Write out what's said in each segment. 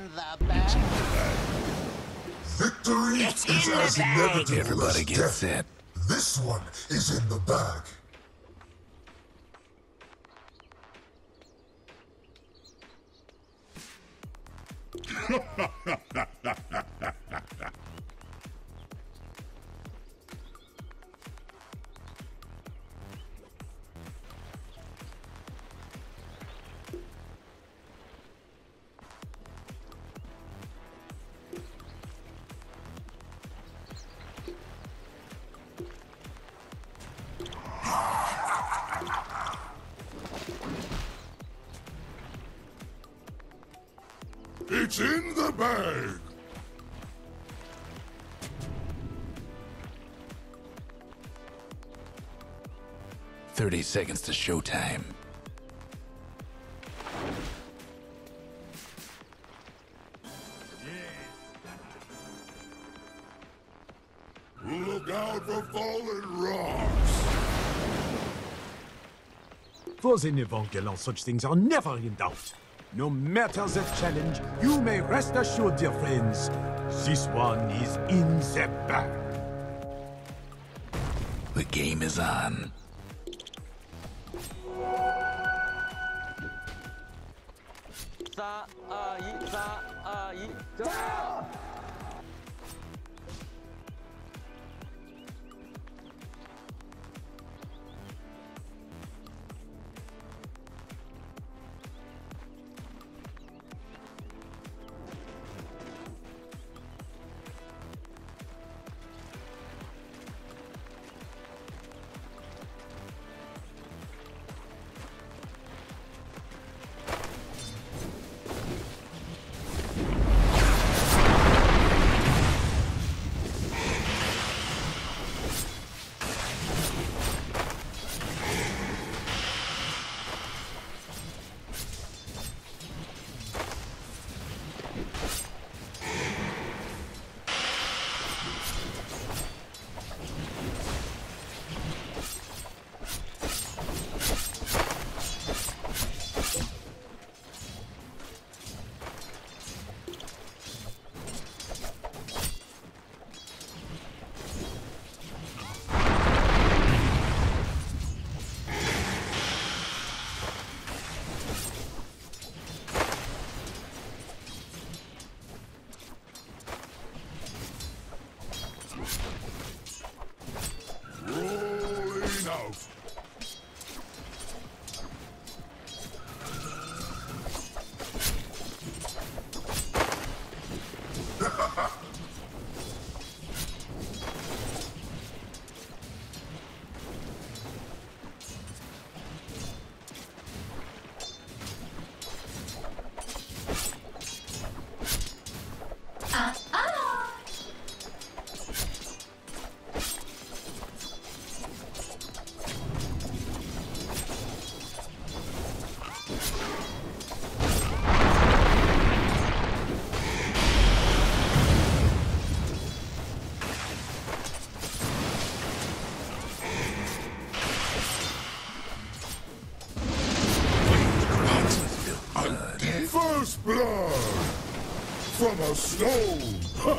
the bag. Victory It's is in the as bag. inevitable Everybody as get death. set. This one is in the bag. It's in the bag! 30 seconds to showtime. Look out for fallen rocks! For the Nevant Galant, such things are never in doubt. No matter the challenge, you may rest assured, dear friends, this one is in the bag. The game is on. Rolling out! First blood from a stone.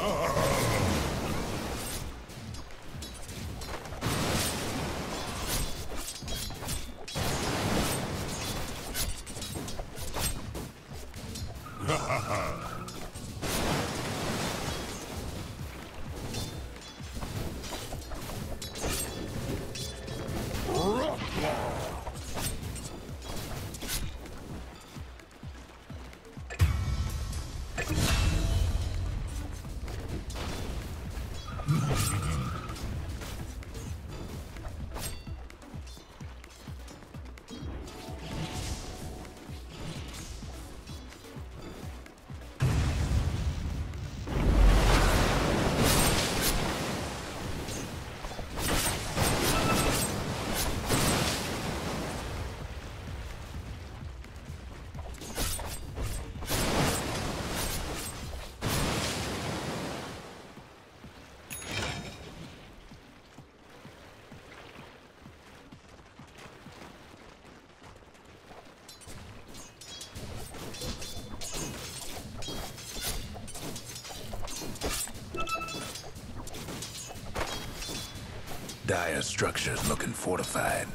Dire structure's looking fortified.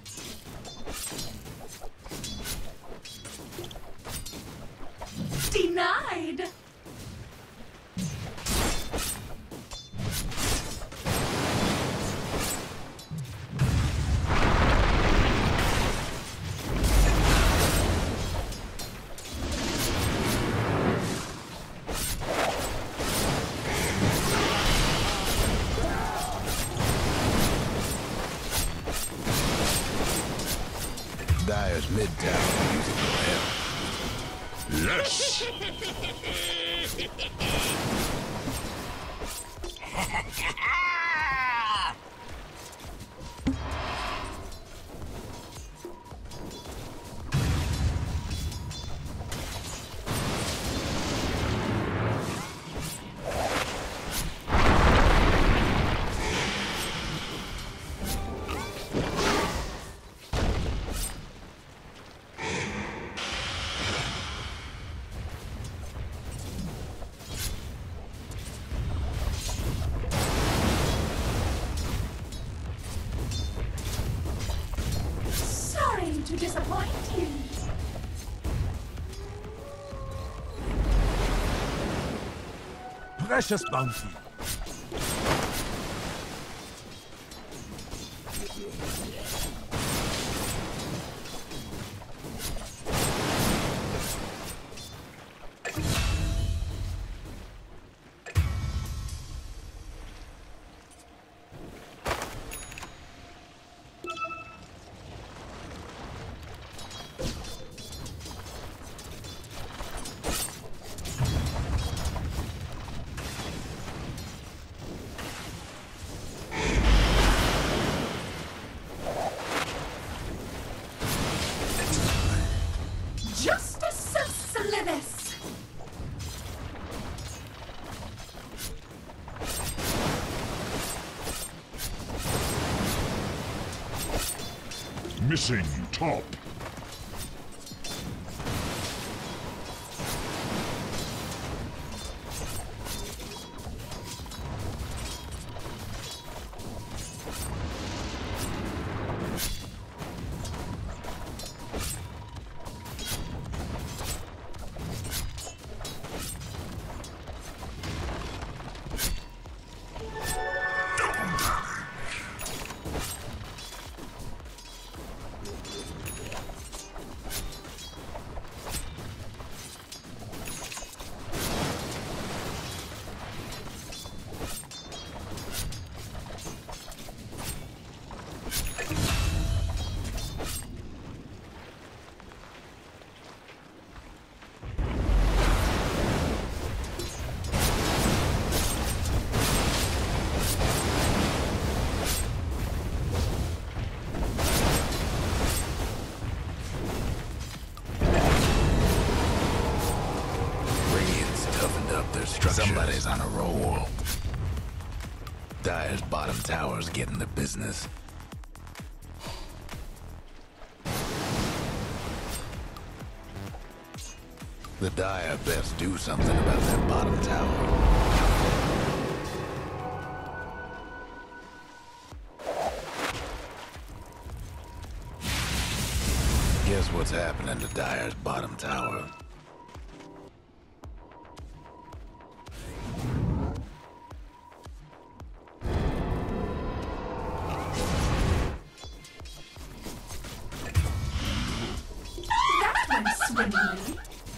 Denied! Dire's mid tower using your help. Yes! Sorry to disappoint you. Precious bounty. Justice Slithis! Missing top. Somebody's on a roll. Dire's bottom tower's getting the business. The Dire best do something about that bottom tower. Guess what's happening to Dire's bottom tower? That went swimmingly.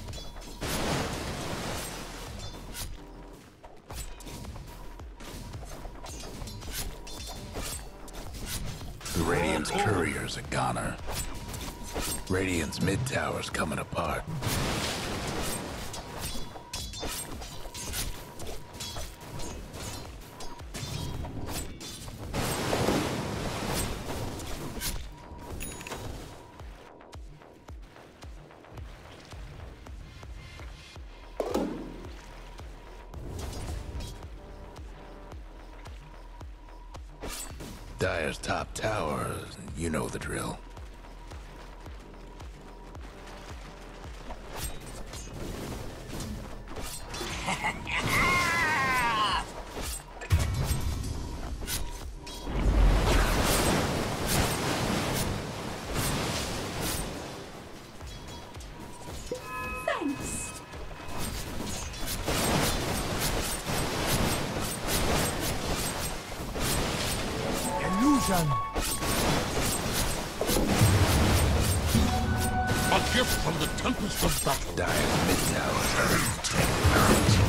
The Radiant's courier's a goner. Radiant's mid-tower's coming apart. Dire's top tower, you know the drill. explosion! A gift from the tempest of battle. Dire's mid-towers are protected.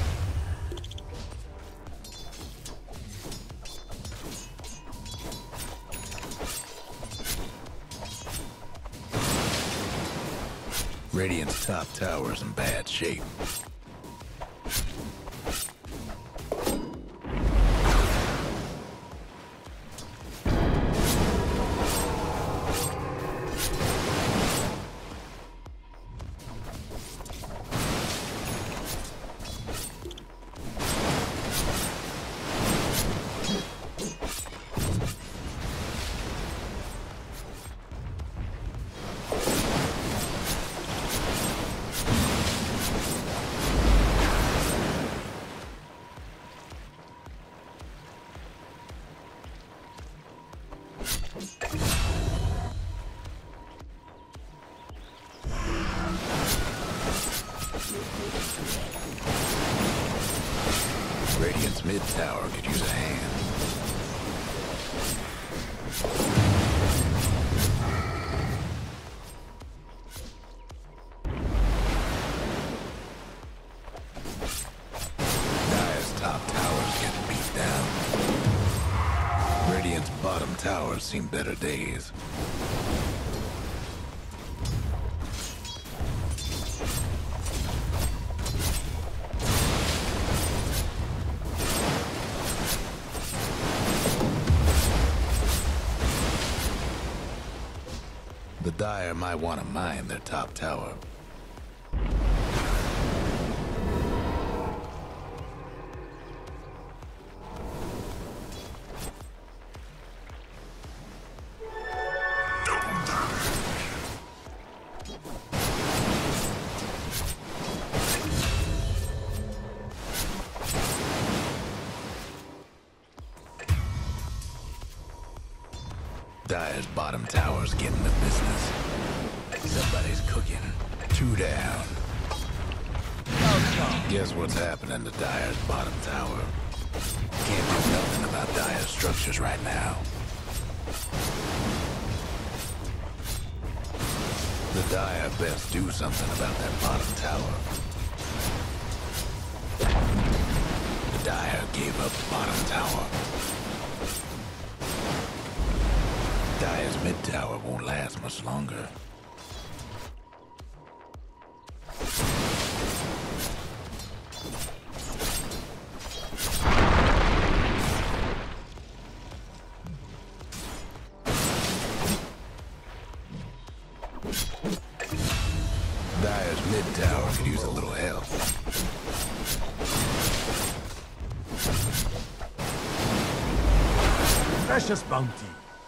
Radiant's top tower's in bad shape. Radiant's mid-tower could use a hand. Dire's top tower's getting beat down. Radiant's bottom tower's seen better days. The Dire might want to mine their top tower. Dire's bottom tower's getting the business. Somebody's cooking. 2 down. Guess what's happening to Dire's bottom tower? Can't do nothing about Dire's structures right now. The Dire best do something about that bottom tower. The Dire gave up the bottom tower. Dire's mid-tower won't last much longer. Dire's mid-tower could use a little help. Precious bounty.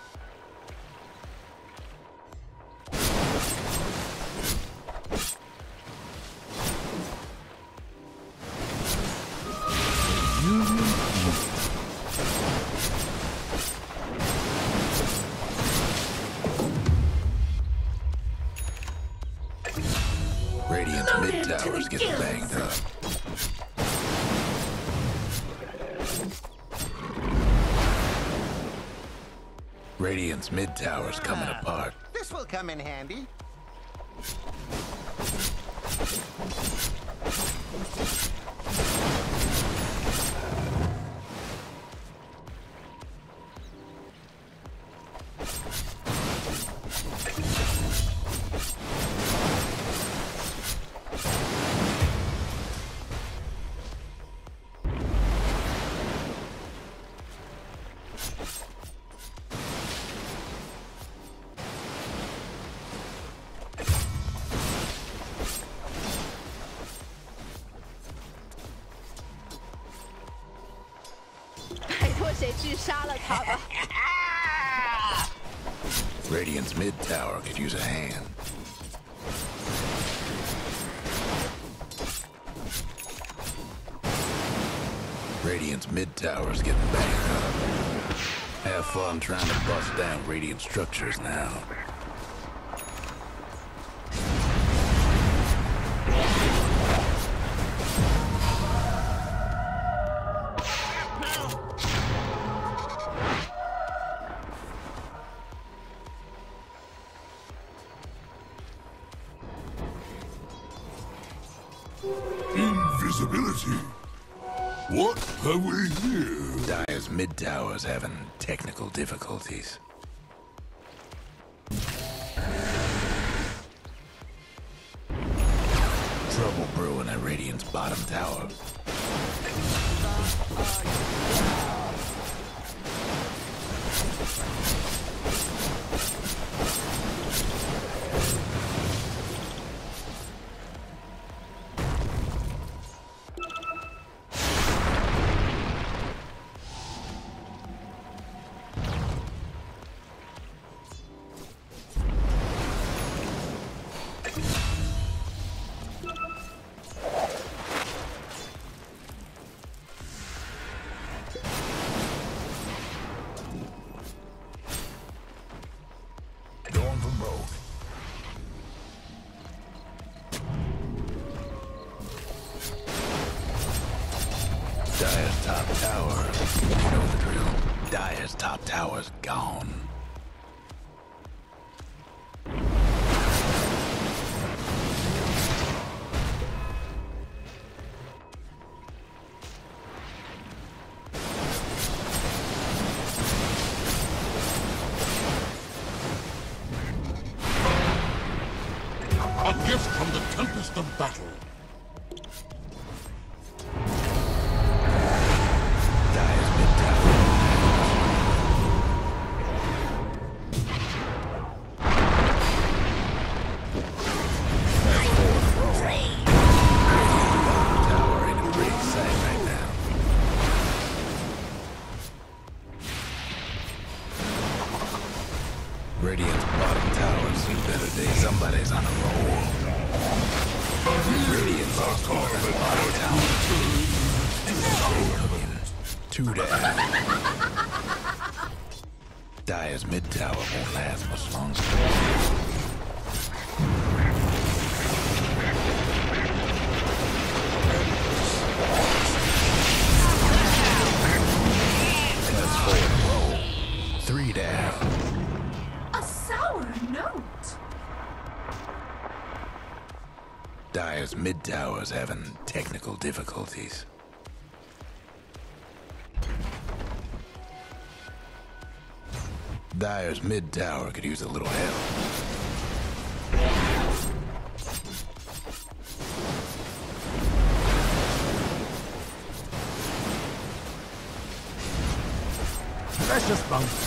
Radiant's mid-tower's getting banged up. Radiant's mid-tower's coming apart. This will come in handy. Radiant's mid-tower could use a hand. Radiant's mid-tower's getting banged up. Have fun trying to bust down Radiant structures now. Invisibility. What have we here? Dire's mid tower's having technical difficulties. Trouble brewing at Radiant's bottom tower. Going for both. Dire's top tower. You know the drill. Dire's top tower's gone. A gift from the tempest of battle. Dire's mid tower. That's four in a row. Bottom tower ain't a pretty sight right now. Radiant's bottom tower seen better days. Somebody's on a roll. Radiant's lost all that bottom tower. Two down. Dire's mid tower won't last much longer. That's four in a row. Three down. A sour note. Dire's mid tower's having technical difficulties. Dire's mid tower could use a little help. Precious bounty.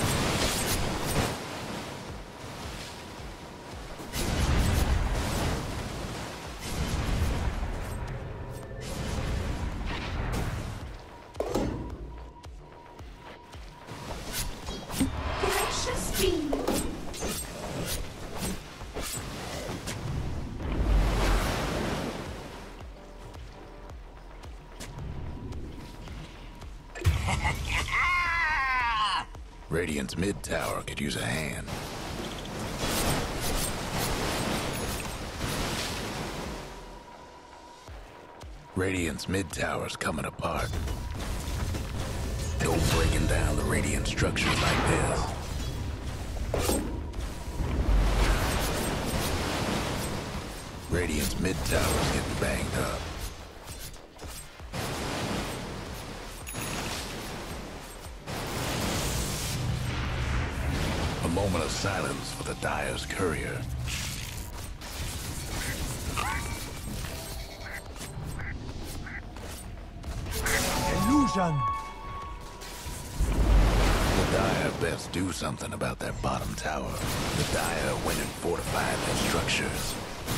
Precious bean. Radiant's mid tower could use a hand. Radiant's mid tower's coming apart. No breaking down the Radiant structures like this. Radiant's mid tower's getting banged up. A moment of silence for the Dire's courier. Illusion. The Dire best do something about that bottom tower. The Dire went and fortified their structures.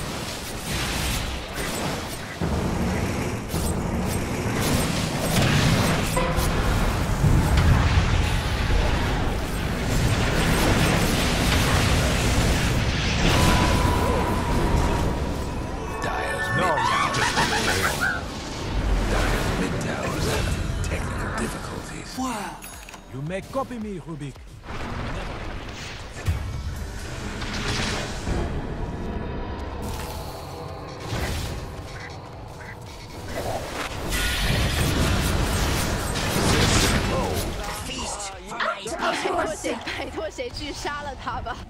Dire's mid tower's having technical difficulties. You may copy me, Rubik. Feast. 拜托谁去杀了他吧。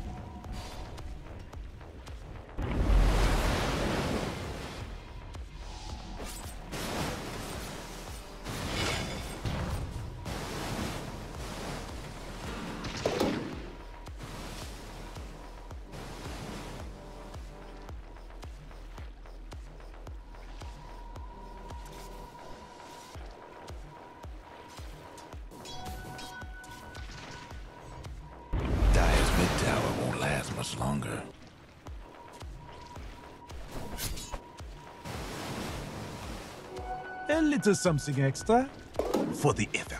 A little something extra for the effort.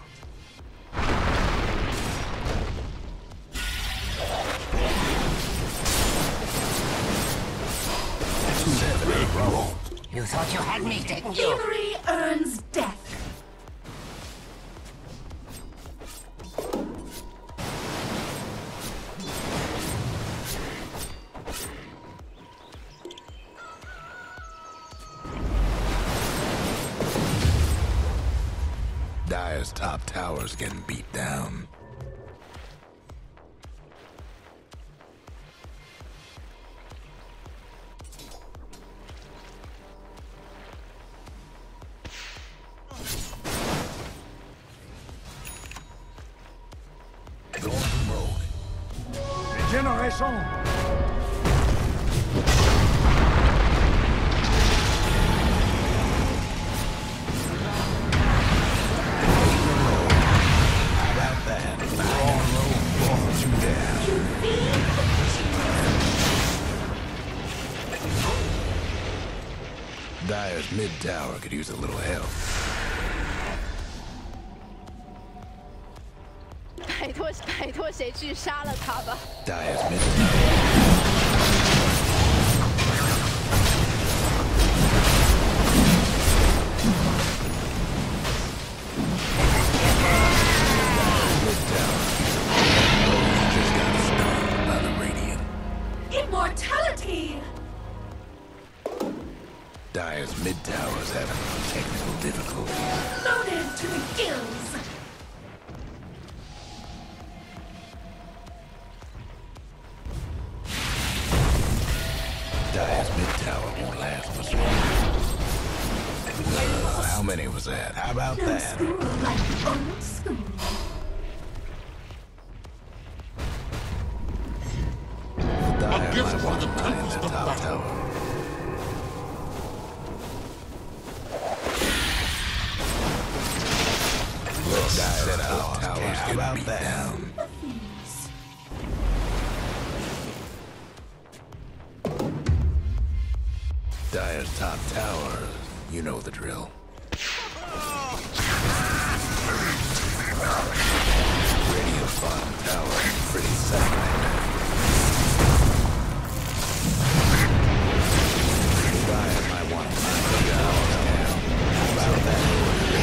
You thought you had me, didn't you? Thievery earns death. Dire's top tower's getting beat down. Regeneration! Dire's mid tower could use a little help. 拜托谁去杀了他吧。 Dire's mid tower. Immortality! Dire's mid tower's having technical difficulties. Loaded to the gills! Dire's mid tower won't last much longer. How many was that? How about No that? school like old school. Dire gift might for want the to mine tempest the of top battle. tower. Look, Dire's top tower's getting beat down. Dire's top tower, you know the drill. Radiant's bottom tower, pretty set right now. Dire might want to knock the tower down. How about that?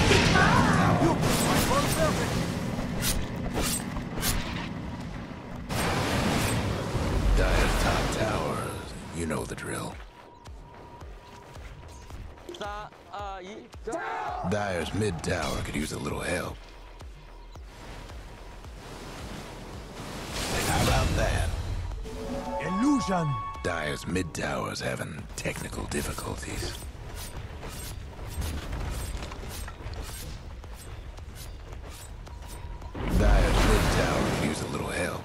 Dire's top tower, you know the drill. Dire's mid tower could use a little help. How about that? Illusion! Dire's mid tower's having technical difficulties. Dire's mid tower could use a little help.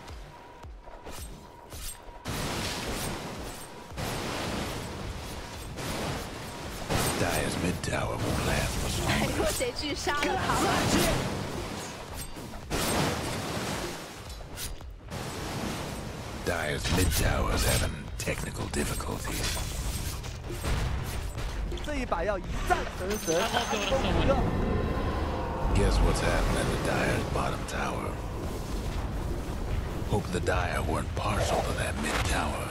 Dire's mid tower won't last much 拜 longer. 托谁去杀了他吧。 Dire's mid tower's having technical difficulties. 这一把要一战神神，攻不了。 Guess what's happening to Dire's bottom tower? Hope the Dire weren't partial to that mid tower.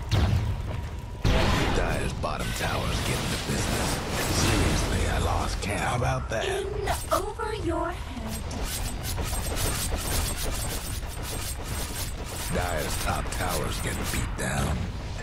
Dire's bottom tower's getting the business. Seriously, I lost count. How about that? In over your head. Dire's top tower's getting beat down.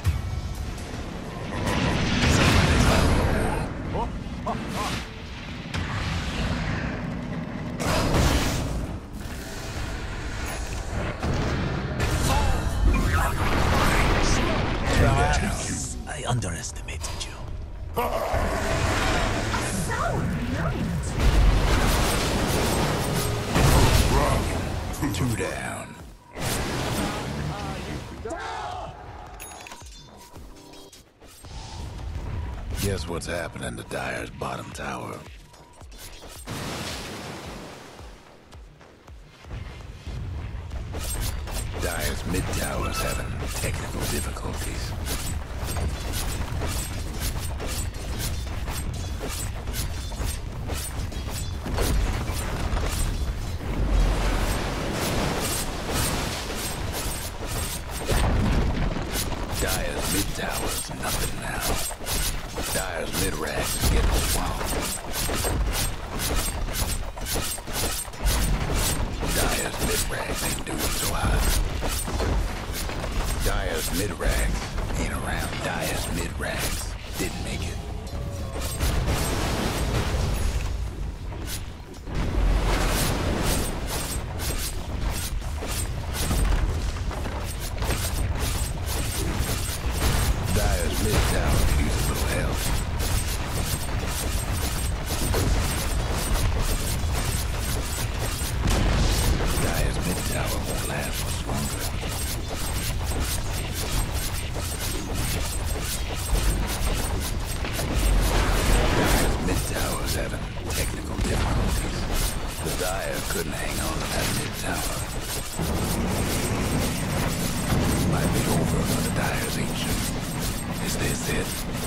I underestimated you. Sour note. Two down. Guess what's happening to Dire's bottom tower? Dire's mid tower's having technical difficulties. tower's nothing now. Dire's mid-ranks is getting swamped. Dire's mid-ranks ain't doing so hot. Dire's mid-ranks ain't around. Dire's mid-ranks didn't make it. Dire's mid-tower could use a little help. Dire's mid-tower won't last much longer. Dire's mid-tower's having technical difficulties. The Dire couldn't hang on to that mid-tower. Might be over for the Dire's ancient. Is this it?